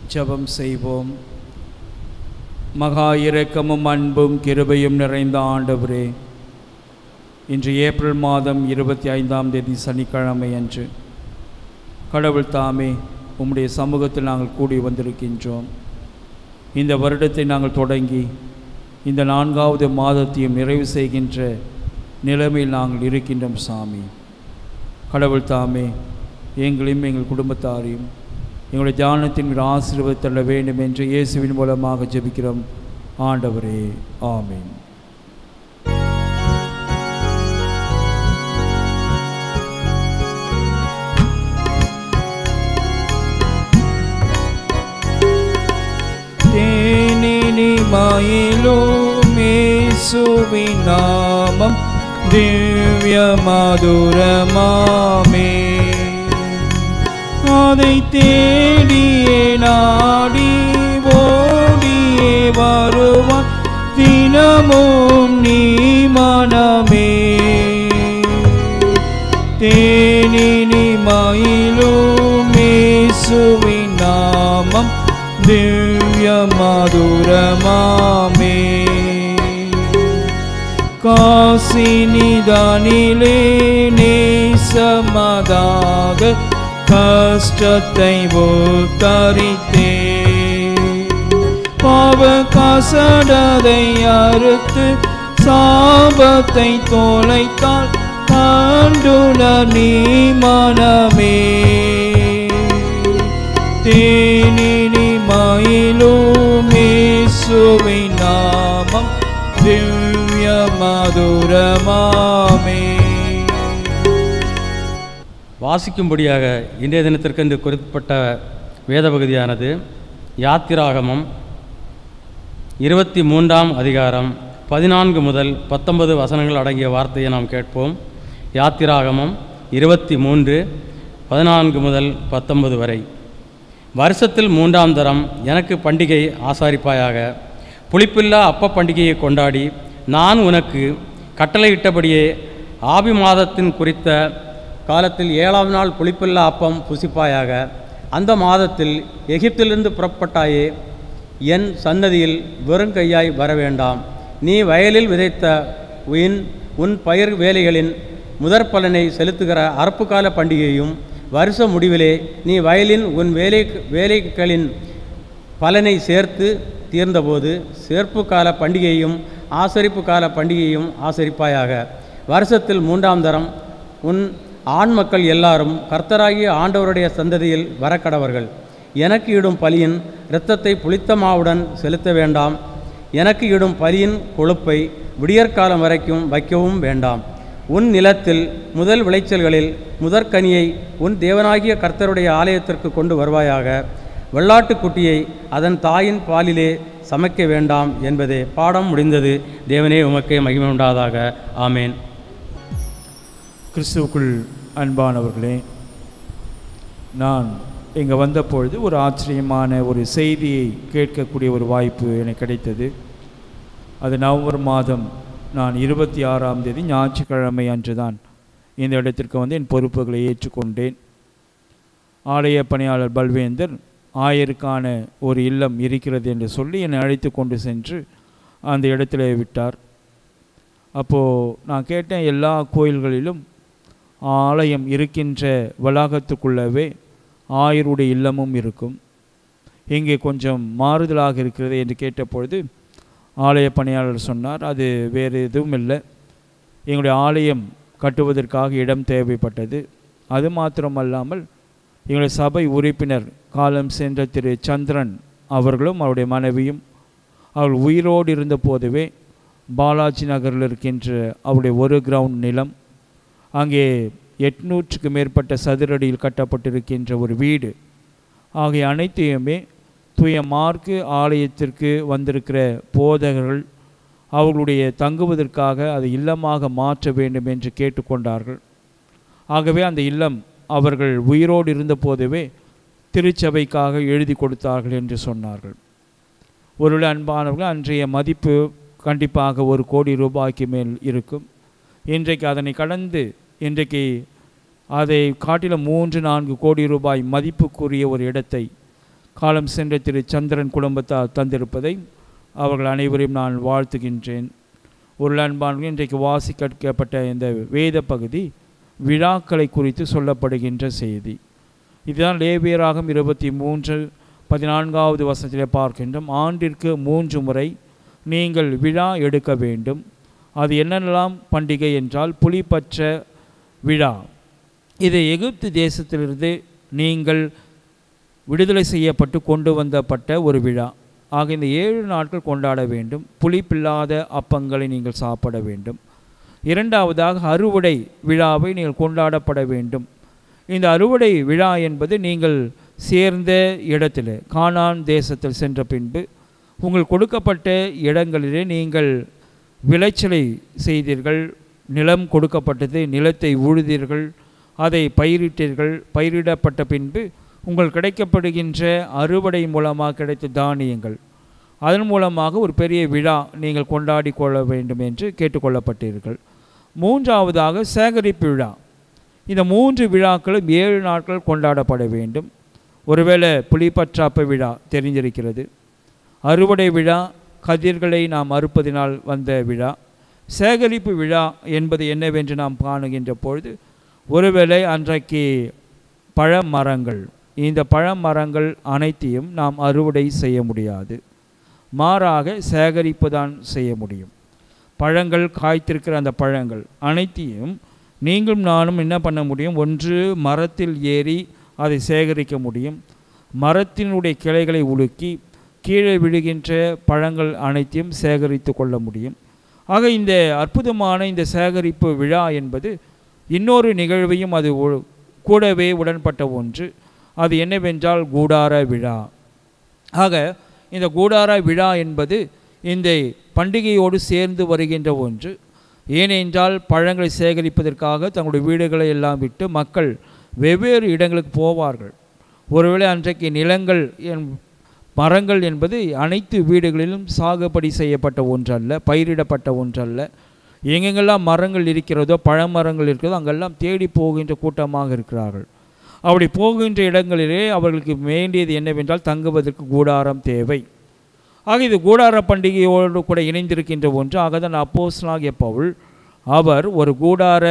ஜெபம் செய்வோம். மகா இரக்கமும் அன்பும் கிருபையும் நிறைந்த ஆண்டவரே, இன்று ஏப்ரல் மாதம் 25ஆம் தேதி சனிக்கிழமை அன்று கடவுள் தாமே உம்முடைய சமூகத்தில் நாங்கள் கூடி வந்திருக்கின்றோம். இந்த வருடத்தை நாங்கள் தொடங்கி இந்த 4வது மாதத்தையும் நிறைவு செய்கின்ற நிலைமையில் நாங்கள் இருக்கின்றோம். சாமி, கடவுள் தாமே எங்களையும் எங்கள் குடும்பத்தாரையும் எங்களுடைய தியானத்தின் ஆசீர்வாதம் தள்ள வேண்டும் என்று இயேசுவின் மூலமாக ஜெபிக்கிறோம் ஆண்டவரே, ஆமீன். தேனினிமயிலும் இயேசுவின் நாமம் திவ்ய மதுரமாமே, அதை தேடியே நாடி ஓடியே வருவான் தினமும் நீ மனமே. தேனினிமயிலும் இயேசுவின் நாமம் திவ்ய மதுரமாமே, காசினிதானிலே நேசமதாக கஷ்டத்தை உத்தரித்தே, பாவ கசடதை அறுத்து சாபத்தை தொலைத்தால் கண்டுண நீ மனமே. தேனினிமயிலும் இயேசுவின் நாமம் திவ்ய மதுரமாமே. வாசிக்கும்படியாக இன்றைய தினத்திற்கென்று குறிப்பிட்ட வேத பகுதியானது யாத்திராகமம் 23ஆம் அதிகாரம் 14 முதல் 19 வசனங்கள் அடங்கிய வார்த்தையை நாம் கேட்போம். யாத்திராகமம் 23 14 முதல் 19 வரை. வருஷத்தில் 3ஆம் தரம் எனக்கு பண்டிகை ஆசாரிப்பாயாக. புளிப்பில்லா அப்ப பண்டிகையை கொண்டாடி நான் உனக்கு கட்டளையிட்டபடியே ஆபி மாதத்தின் குறித்த காலத்தில் 7ஆம் நாள் புளிப்பில்லா அப்பம் புசிப்பாயாக. அந்த மாதத்தில் எகிப்திலிருந்து புறப்பட்டாயே, என் சன்னதியில் வெறுங்கையாய் வர வேண்டாம். நீ வயலில் விதைத்த உன் பயிர் வேலைகளின் முதற் பலனை செலுத்துகிற அறுப்பு கால பண்டிகையும், வருஷ முடிவிலே நீ வயலின் உன் வேலைகளின் பலனை சேர்த்து தீர்ந்தபோது சேர்ப்பு கால பண்டிகையும் ஆசரிப்பு கால பண்டிகையும் ஆசரிப்பாயாக. வருஷத்தில் 3ஆம் தரம் உன் ஆண் மக்கள் எல்லாரும் கர்த்தராகிய ஆண்டவருடைய சந்ததியில் வரக்கடவர்கள். எனக்கு இடும் பலியின் இரத்தத்தை புளித்த மாவுடன் செலுத்த வேண்டாம். எனக்கு இடும் பலியின் கொழுப்பை விடியற்காலம் வரைக்கும் வைக்கவும் வேண்டாம். உன் நிலத்தில் முதல் விளைச்சல்களில் முதற்கனியை உன் தேவனாகிய கர்த்தருடைய ஆலயத்திற்கு கொண்டு வருவாயாக. வெள்ளாட்டுக்குட்டியை அதன் தாயின் பாலிலே சமைக்க வேண்டாம் என்பதே. பாடம் முடிந்தது. தேவனே உமக்கே மகிமை உண்டாதாக. ஆமேன். கிறிஸ்துவுக்குள் அன்பானவர்களே, நான் இங்கே வந்தபொழுது ஒரு ஆச்சரியமான ஒரு செய்தியை கேட்கக்கூடிய ஒரு வாய்ப்பு எனக்கு கிடைத்தது. அது நவம்பர் மாதம் நான் 26ஆம் தேதி ஞாயிற்றுக்கிழமை அன்று தான் இந்த இடத்திற்கு வந்து என் பொறுப்புகளை ஏற்றுக்கொண்டேன். ஆலய பணியாளர் பல்வேந்தர் ஆயருக்கான ஒரு இல்லம் இருக்கிறது என்று சொல்லி என்னை அழைத்து கொண்டு சென்று அந்த இடத்துல விட்டார். அப்போது நான் கேட்டேன், எல்லா கோயில்களிலும் ஆலயம் இருக்கின்ற வளாகத்துக்குள்ளவே ஆயருடைய இல்லமும் இருக்கும், இங்கே கொஞ்சம் மாறுதலாக இருக்கிறது என்று கேட்டபொழுது ஆலய பணியாளர் சொன்னார், அது வேறு எதுவும் இல்லை, எங்களுடைய ஆலயம் கட்டுவதற்காக இடம் தேவைப்பட்டது. அது மாத்திரமல்லாமல் எங்களுடைய சபை உறுப்பினர் காலம் சென்ற திரு சந்திரன் அவர்களும் அவருடைய மனைவியும் அவர்கள் உயிரோடு இருந்த போதுவே பாலாஜி நகரில் இருக்கின்ற அவருடைய ஒரு கிரவுண்ட் நிலம், அங்கே 800க்கு மேற்பட்ட சதுரடியில் கட்டப்பட்டிருக்கின்ற ஒரு வீடு ஆகிய அனைத்தையுமே தூய மார்க்கு ஆலயத்திற்கு வந்திருக்கிற போதகர்கள் அவர்களுடைய தங்குவதற்காக அதை இல்லமாக மாற்ற வேண்டும் என்று கேட்டுக்கொண்டார்கள். ஆகவே அந்த இல்லம் அவர்கள் உயிரோடு இருந்த போதவே திருச்சபைக்காக எழுதி கொடுத்தார்கள் என்று சொன்னார்கள். ஒரு அன்பானவர்கள், அன்றைய மதிப்பு கண்டிப்பாக 1 கோடி ரூபாய்க்கு மேல் இருக்கும். இன்றைக்கு அதனை கடந்து இன்றைக்கு அதை காட்டிலும் 3-4 கோடி ரூபாய் மதிப்புக்குரிய ஒரு இடத்தை காலம் சென்ற திரு சந்திரன் குடும்பத்தார் தந்திருப்பதை அவர்கள் அனைவரையும் நான் வாழ்த்துகின்றேன். ஒரு அன்பானவர்களே, இன்றைக்கு வாசி கேட்கப்பட்ட இந்த வேத பகுதி விழாக்களை குறித்து சொல்லப்படுகின்ற செய்தி. இதுதான் லேவியராகம் 23:14 வசனத்திலே பார்க்கின்றோம். ஆண்டிற்கு 3 முறை நீங்கள் விழா எடுக்க வேண்டும். அது என்னென்னலாம் பண்டிகை என்றால், புலிபற்ற விழா. இது எகிப்து தேசத்திலிருந்து நீங்கள் விடுதலை செய்யப்பட்டு கொண்டு வந்தப்பட்ட ஒரு விழா. ஆக இந்த 7 நாட்கள் கொண்டாட வேண்டும். புளிப்பில்லாத அப்பங்களை நீங்கள் சாப்பிட வேண்டும். இரண்டாவதாக அறுவடை விழாவை நீங்கள் கொண்டாடப்பட வேண்டும். இந்த அறுவடை விழா என்பது நீங்கள் சேர்ந்த இடத்தில் கானான் தேசத்தில் சென்ற பின்பு உங்கள் கொடுக்கப்பட்ட இடங்களிலே நீங்கள் விளைச்சலை செய்தீர்கள். நிலம் கொடுக்கப்பட்டது, நிலத்தை உழுதீர்கள், அதை பயிரிட்டீர்கள். பயிரிடப்பட்ட பின்பு உங்கள் கிடைக்கப்படுகின்ற அறுவடை மூலமாக கிடைத்த தானியங்கள், அதன் மூலமாக ஒரு பெரிய விழா நீங்கள் கொண்டாடி கொள்ள வேண்டும் என்று கேட்டுக்கொள்ளப்பட்டீர்கள். மூன்றாவதாக சேகரிப்பு விழா. இந்த 3 விழாக்களும் 7 நாட்கள் கொண்டாடப்பட வேண்டும். ஒருவேளை புலிபற்றாப்ப விழா தெரிஞ்சிருக்கிறது. அறுவடை விழா கதிர்களை நாம் அறுப்பதினால் வந்த விழா. சேகரிப்பு விழா என்பது என்னவென்று நாம் காணுகின்ற பொழுது, ஒருவேளை அன்றைக்கு பழமரங்கள், இந்த பழமரங்கள் அனைத்தையும் நாம் அறுவடை செய்ய முடியாது, மாறாக சேகரிப்பு தான் செய்ய முடியும். பழங்கள் காய்த்திருக்கிற அந்த பழங்கள் அனைத்தையும் நீங்களும் நானும் என்ன பண்ண முடியும்? ஒன்று மரத்தில் ஏறி அதை சேகரிக்க முடியும். மரத்தினுடைய கிளைகளை உலுக்கி கீழே விழுகின்ற பழங்கள் அனைத்தையும் சேகரித்து கொள்ள முடியும். ஆக இந்த அற்புதமான இந்த சேகரிப்பு விழா என்பது இன்னொரு நிகழ்வையும் அது கூடவே உடன்பட்ட ஒன்று. அது என்னவென்றால் கூடார விழா. ஆக இந்த கூடார விழா என்பது இந்த பண்டிகையோடு சேர்ந்து வருகின்ற ஒன்று. ஏனென்றால் பழங்களை சேகரிப்பதற்காக தங்களுடைய வீடுகளை எல்லாம் விட்டு மக்கள் வெவ்வேறு இடங்களுக்கு போவார்கள். ஒருவேளை அன்றைக்கு நிலங்கள் மரங்கள் என்பது அனைத்து வீடுகளிலும் சாகுபடி செய்யப்பட்ட ஒன்றல்ல, பயிரிடப்பட்ட ஒன்றல்ல. எங்கெங்கெல்லாம் மரங்கள் இருக்கிறதோ, பழமரங்கள் இருக்கிறதோ, அங்கெல்லாம் தேடி போகின்ற கூட்டமாக இருக்கிறார்கள். அப்படி போகின்ற இடங்களிலே அவர்களுக்கு வேண்டியது என்னவென்றால் தங்குவதற்கு கூடாரம் தேவை. ஆக இது கூடார பண்டிகையோடு கூட இணைந்திருக்கின்ற ஒன்று. ஆக தான் அப்போஸ்தலனாகிய பவுல் அவர் ஒரு கூடார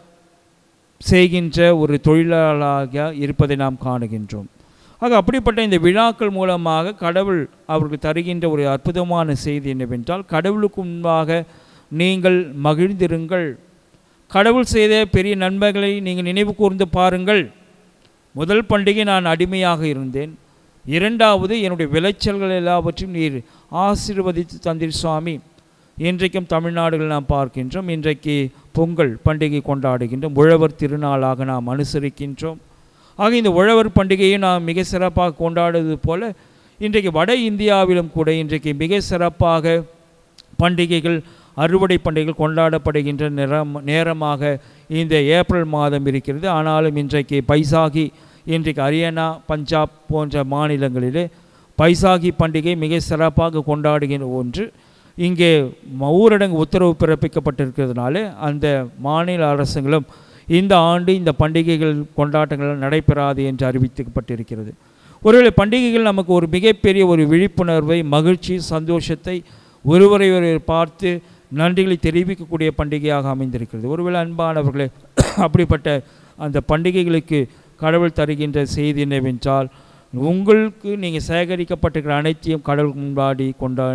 செய்கின்ற ஒரு தொழிலாளராக இருப்பதை நாம் காணுகின்றோம். ஆக அப்படிப்பட்ட இந்த விழாக்கள் மூலமாக கடவுள் அவர்களுக்கு தருகின்ற ஒரு அற்புதமான செய்தி என்னவென்றால், கடவுளுக்கு முன்பாக நீங்கள் மகிழ்ந்திருங்கள். கடவுள் செய்த பெரிய நன்மைகளை நீங்கள் நினைவு கூர்ந்து பாருங்கள். முதல் பண்டிகை நான் அடிமையாக இருந்தேன். இரண்டாவது என்னுடைய விளைச்சல்கள் எல்லாவற்றையும் நீர் ஆசீர்வதித்து தந்தீர் சுவாமி. இன்றைக்கும் தமிழ்நாடுகள் நாம் பார்க்கின்றோம். இன்றைக்கு பொங்கல் பண்டிகை கொண்டாடுகின்றோம். உழவர் திருநாளாக நாம் அனுசரிக்கின்றோம். ஆக இந்த உழவர் பண்டிகையை நாம் மிக சிறப்பாக கொண்டாடுவது போல இன்றைக்கு வட இந்தியாவிலும் கூட இன்றைக்கு மிக சிறப்பாக பண்டிகைகள், அறுவடை பண்டிகைகள் கொண்டாடப்படுகின்ற நேரமாக இந்த ஏப்ரல் மாதம் இருக்கிறது. ஆனாலும் இன்றைக்கு பைசாகி, இன்றைக்கு ஹரியானா, பஞ்சாப் போன்ற மாநிலங்களிலே பைசாகி பண்டிகை மிக சிறப்பாக கொண்டாடுகின்ற ஒன்று. இங்கே ஊரடங்கு உத்தரவு பிறப்பிக்கப்பட்டிருக்கிறதுனால அந்த மாநில அரசுகளும் இந்த ஆண்டு இந்த பண்டிகைகள் கொண்டாட்டங்கள் நடைபெறாது என்று அறிவிக்கப்பட்டிருக்கிறது. ஒருவேளை பண்டிகைகள் நமக்கு ஒரு மிகப்பெரிய ஒரு விழிப்புணர்வை, மகிழ்ச்சி, சந்தோஷத்தை, ஒருவரை பார்த்து நன்றிகளை தெரிவிக்கக்கூடிய பண்டிகையாக அமைந்திருக்கிறது. ஒருவேளை அன்பானவர்களே, அப்படிப்பட்ட அந்த பண்டிகைகளுக்கு கடவுள் தருகின்ற செய்தி என்னவென்றால், உங்களுக்கு நீங்கள் சேகரிக்கப்பட்டிருக்கிற அனைத்தையும் கடவுளுக்கு முன்பாடி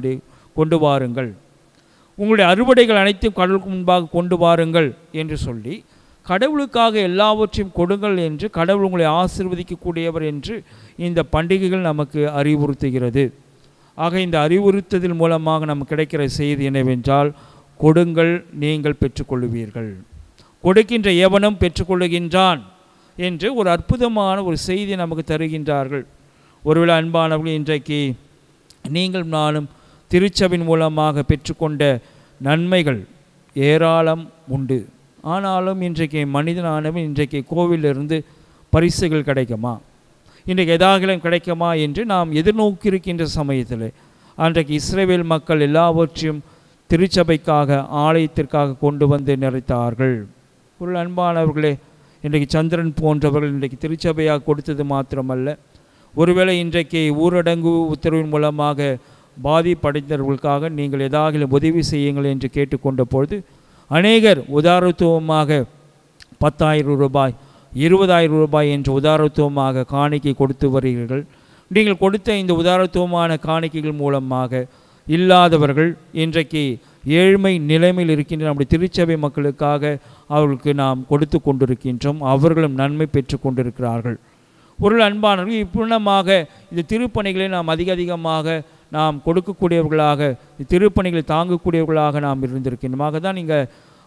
கொண்டு வாருங்கள். உங்களுடைய அறுவடைகள் அனைத்தையும் கடவுளுக்கு முன்பாக கொண்டு வாருங்கள் என்று சொல்லி, கடவுளுக்காக எல்லாவற்றையும் கொடுங்கள் என்று கடவுள் உங்களை ஆசீர்வதிக்கக்கூடியவர் என்று இந்த பண்டிகைகள் நமக்கு அறிவுறுத்துகிறது. ஆக இந்த அறிவுறுத்ததில் மூலமாக நமக்கு கிடைக்கிற செய்தி என்னவென்றால், கொடுங்கள் நீங்கள் பெற்றுக்கொள்வீர்கள், கொடுக்கின்ற எவனும் பெற்றுக்கொள்ளுகின்றான் என்று ஒரு அற்புதமான ஒரு செய்தி நமக்கு தருகின்றார்கள். ஒருவேளை அன்பானவர்கள், இன்றைக்கு நீங்கள் நானும் திருச்சபின் மூலமாக பெற்றுக்கொண்ட நன்மைகள் ஏராளம் உண்டு. ஆனாலும் இன்றைக்கு மனிதனானவன் இன்றைக்கு கோவிலிருந்து பரிசுகள் கிடைக்குமா, இன்றைக்கு எதாகலும் கிடைக்குமா என்று நாம் எதிர்நோக்கியிருக்கின்ற சமயத்தில் அன்றைக்கு இஸ்ரவேல் மக்கள் எல்லாவற்றையும் திருச்சபைக்காக, ஆலயத்திற்காக கொண்டு வந்து நிறைத்தார்கள். ஒரு அன்பானவர்களே, இன்றைக்கு சந்திரன் போன்றவர்கள் இன்றைக்கு திருச்சபையாக கொடுத்தது மாத்திரமல்ல, ஒருவேளை இன்றைக்கு ஊரடங்கு உத்தரவின் மூலமாக பாதிப்படைந்தவர்களுக்காக நீங்கள் ஏதாவது உதவி செய்யுங்கள் என்று கேட்டுக்கொண்ட பொழுது அநேகர் உதாரத்துவமாக 10,000 ரூபாய் 20,000 ரூபாய் என்ற உதாரத்துவமாக காணிக்கை கொடுத்து வருகிறீர்கள். நீங்கள் கொடுத்த இந்த உதாரத்துவமான காணிக்கைகள் மூலமாக இல்லாதவர்கள் இன்றைக்கு ஏழ்மை நிலைமையில் இருக்கின்ற நம்முடைய திருச்சபை மக்களுக்காக அவர்களுக்கு நாம் கொடுத்து கொண்டிருக்கின்றோம். அவர்களும் நன்மை பெற்று கொண்டிருக்கிறார்கள். ஒரு அன்பானவர்கள் இப்பூர்ணமாக இந்த திருப்பணிகளை நாம் அதிகமாக நாம் கொடுக்கக்கூடியவர்களாக திருப்பணிகளை தாங்கக்கூடியவர்களாக நாம் இருந்திருக்கின்றோம். தான் நீங்கள்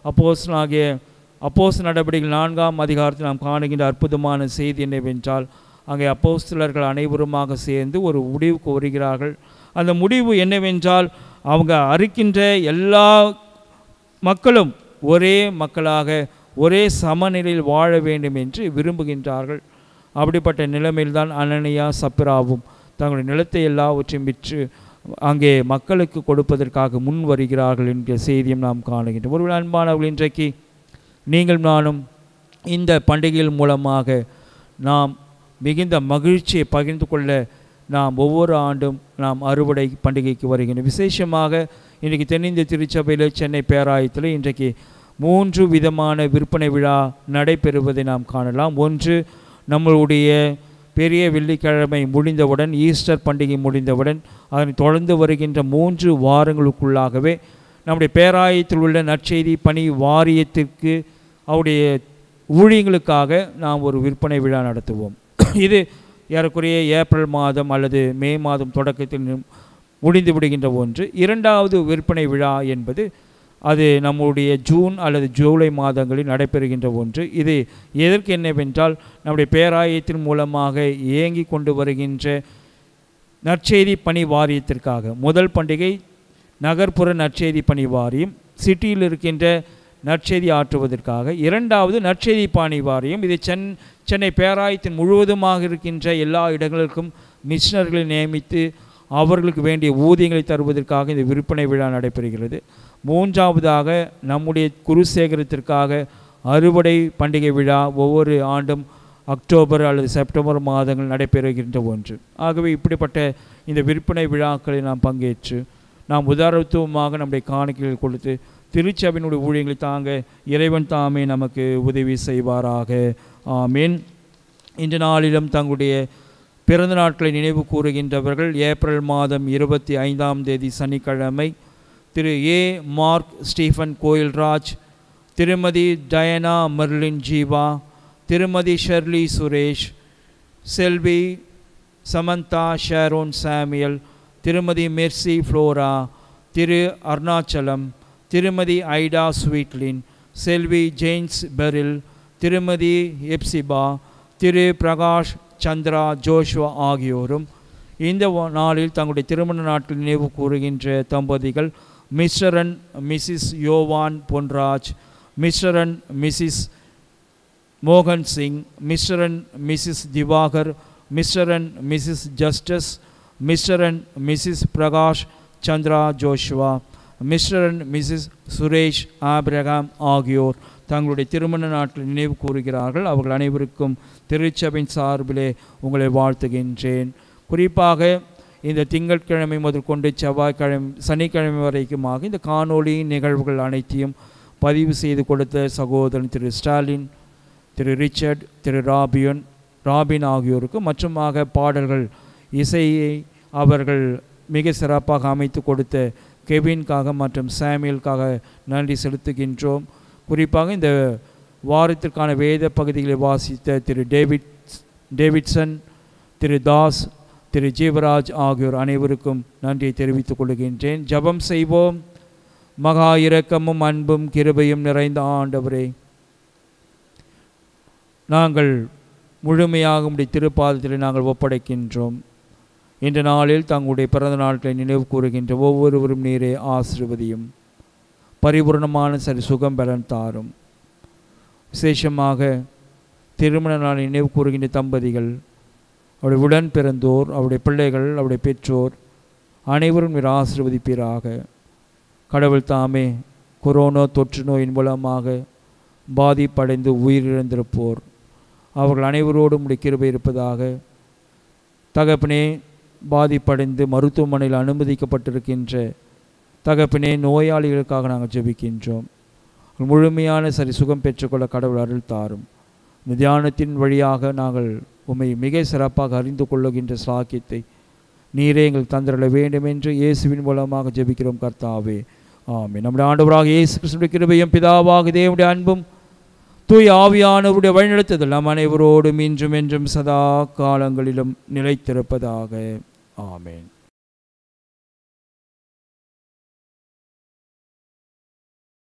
அப்போஸ்தலர் நடவடிக்கைகள் 4ஆம் அதிகாரத்தில் நாம் காணுகின்ற அற்புதமான செய்தி என்னவென்றால், அங்கே அப்போஸ்தலர்கள் அனைவருமாக சேர்ந்து ஒரு முடிவுக்கு வருகிறார்கள். அந்த முடிவு என்னவென்றால், அவங்க அறிக்கின்ற எல்லா மக்களும் ஒரே மக்களாக ஒரே சமநிலையில் வாழ வேண்டும் என்று விரும்புகின்றார்கள். அப்படிப்பட்ட நிலைமையில்தான் அனனியா சப்பிராவும் தங்களுடைய நிலத்தை எல்லாவற்றையும் விற்று அங்கே மக்களுக்கு கொடுப்பதற்காக முன் வருகிறார்கள் என்கிற செய்தியும் நாம் காணுகின்றோம். ஒரு அன்பானவர்கள், இன்றைக்கு நீங்கள் நானும் இந்த பண்டிகைகள் மூலமாக நாம் மிகுந்த மகிழ்ச்சியை பகிர்ந்து கொள்ள நாம் ஒவ்வொரு ஆண்டும் நாம் அறுவடை பண்டிகைக்கு வருகின்றோம். விசேஷமாக இன்றைக்கு தென்னிந்திய திருச்சபையில் சென்னை பேராயத்தில் இன்றைக்கு 3 விதமான விற்பனை விழா நடைபெறுவதை நாம் காணலாம். ஒன்று, நம்மளுடைய பெரிய வெள்ளிக்கிழமை முடிந்தவுடன், ஈஸ்டர் பண்டிகை முடிந்தவுடன் அதனை தொடர்ந்து வருகின்ற 3 வாரங்களுக்குள்ளாகவே நம்முடைய பேராயத்தில் உள்ள நற்செய்தி பணி வாரியத்திற்கு அவருடைய ஊழியங்களுக்காக நாம் ஒரு விற்பனை விழா நடத்துவோம். இது ஏறக்குறைய ஏப்ரல் மாதம் அல்லது மே மாதம் தொடக்கத்தில் முடிந்து விடுகின்ற ஒன்று. 2வது விற்பனை விழா என்பது அது நம்முடைய ஜூன் அல்லது ஜூலை மாதங்களில் நடைபெறுகின்ற ஒன்று. இது எதற்கு என்னவென்றால், நம்முடைய பேராயத்தின் மூலமாக இயங்கி கொண்டு வருகின்ற நற்செய்தி பணி வாரியத்திற்காக. முதல் பண்டிகை நகர்ப்புற நற்செய்தி பணி வாரியம், சிட்டியில் இருக்கின்ற நற்செய்தி ஆற்றுவதற்காக. 2வது நற்செய்தி பணி வாரியம். இது சென்னை பேராயத்தின் முழுவதுமாக இருக்கின்ற எல்லா இடங்களுக்கும் மிஷனர்களை நியமித்து அவர்களுக்கு வேண்டிய ஊதியங்களை தருவதற்காக இந்த விற்பனை விழா நடைபெறுகிறது. 3வதாக நம்முடைய குருசேகரத்திற்காக அறுவடை பண்டிகை விழா ஒவ்வொரு ஆண்டும் அக்டோபர் அல்லது செப்டம்பர் மாதங்கள் நடைபெறுகின்ற ஒன்று. ஆகவே இப்படிப்பட்ட இந்த விற்பனை விழாக்களை நாம் பங்கேற்று நாம் உதாரணத்துவமாக நம்முடைய காணிக்கைகள் கொடுத்து திருச்சபையினுடைய ஊழியங்களை தாங்க இறைவன் தாமே நமக்கு உதவி செய்வாராக. ஆமீன். இந்த நாளிலும் தங்களுடைய பிறந்த நாட்களை நினைவு கூறுகின்றவர்கள் ஏப்ரல் மாதம் 25ஆம் தேதி சனிக்கிழமை Thiru A. Mark Stephen Koilraj, Thirumathi Diana Merlin Jeeva, Thirumathi Shirley Suresh, Selvi Samantha Sharon Samuel, Thirumathi Mercy Flora, திரு அருணாச்சலம், திருமதி ஐடா ஸ்வீட்லின், செல்வி Jains Beryl, Thirumathi Ebsiba, Thiru Prakash Chandra Joshua ஆகியோரும் இந்த நாளில் தங்களுடைய திருமண நாட்கள் நினைவு கூறுகின்ற தம்பதிகள் மிஸ்டர் அண்ட் மிஸ்ஸஸ் யோவான் பொன்ராஜ், மிஸ்டர் அண்ட் மிஸ்ஸஸ் மோகன் Singh, mister and missus Diwakar, mister and missus Justice, mister and missus Prakash Chandra Joshua, mister and missus Suresh Abraham ஆகியோர் தங்களுடைய திருமண நாட்டில் நினைவு கூறுகிறார்கள். அவர்கள் அனைவருக்கும் திருச்சபையின் சார்பிலே உங்களை வாழ்த்துகின்றேன். குறிப்பாக இந்த திங்கட்கிழமை முதற்கொண்டு செவ்வாய்க்கிழமை சனிக்கிழமை வரைக்குமாக இந்த காணொளி நிகழ்வுகள் அனைத்தையும் பதிவு செய்து கொடுத்த சகோதரன் Thiru Stalin, Thiru Richard, Thiru Robin ஆகியோருக்கு மற்றுமாக பாடல்கள் இசையை அவர்கள் மிக சிறப்பாக அமைத்து கொடுத்த கெவின்காக மற்றும் சாமியலுக்காக நன்றி செலுத்துகின்றோம். குறிப்பாக இந்த வாரத்திற்கான வேத பகுதிகளை வாசித்த திரு டேவிட்சன், திரு தாஸ், திரு ஜீவராஜ் ஆகியோர் அனைவருக்கும் நன்றியை தெரிவித்துக் கொள்கின்றேன். ஜெபம் செய்வோம். மகா இரக்கமும் அன்பும் கிருபையும் நிறைந்த ஆண்டவரே, நாங்கள் முழுமையாக உம்முடைய திருப்பாதத்தில் நாங்கள் ஒப்படைக்கின்றோம். இந்த நாளில் தங்களுடைய பிறந்த நாட்களை நினைவு கூறுகின்ற ஒவ்வொருவரும் நீரே ஆசீர்வதியும், பரிபூர்ணமான சுகம் பலன் தாரும். விசேஷமாக திருமண நாளை நினைவு கூறுகின்ற தம்பதிகள், அவருடைய உடன் பிறந்தோர், அவருடைய பிள்ளைகள், அவருடைய பெற்றோர் அனைவரும் நீர் ஆசீர்வதிப்பீராக. கடவுள் தாமே கொரோனா தொற்று நோயின் மூலமாக பாதிப்படைந்து உயிரிழந்திருப்போர் அவர்கள் அனைவரோடும் உடைய கிருபை இருப்பதாக. தகப்பனே, பாதிப்படைந்து மருத்துவமனையில் அனுமதிக்கப்பட்டிருக்கின்ற தகப்பனே, நோயாளிகளுக்காக நாங்கள் ஜெபிக்கின்றோம். முழுமையான சுகம் பெற்றுக்கொள்ள கடவுள் அருள் தாரும். இந்த தியானத்தின் வழியாக நாங்கள் உம்மை மிக சிறப்பாக அறிந்து கொள்ளுகின்ற சாக்கியத்தை நீரே எங்களுக்கு தந்திரல வேண்டும் என்று இயேசுவின் மூலமாக ஜெபிக்கிறோம் கர்த்தாவே. ஆமென். நம்முடைய ஆண்டவராக இயேசு கிறிஸ்துவின் கிருபையும் பிதாவாக தேவனுடைய அன்பும் தூய ஆவியானவருடைய வழிநடத்துதல் நம் அனைவரோடும் இன்றும் என்றும் சதா காலங்களிலும் நிலைத்திருப்பதாக. ஆமென்.